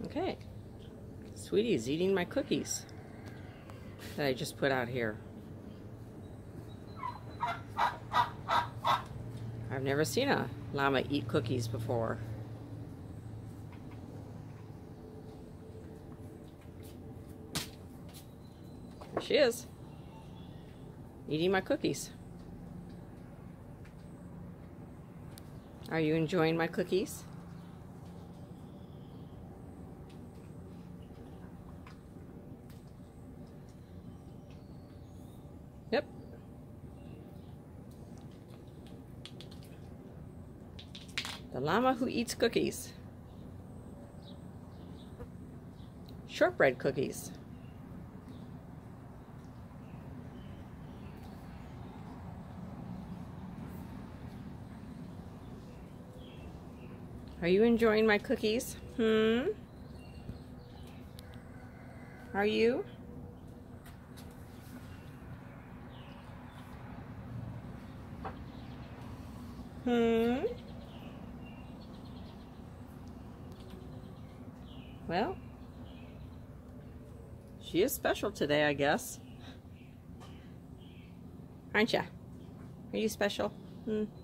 Okay. Sweetie's eating my cookies that I just put out here. I've never seen a llama eat cookies before. There she is, eating my cookies. Are you enjoying my cookies? Yep. The llama who eats cookies. Shortbread cookies. Are you enjoying my cookies? Are you? Well, she is special today, I guess. Aren't ya? Are you special?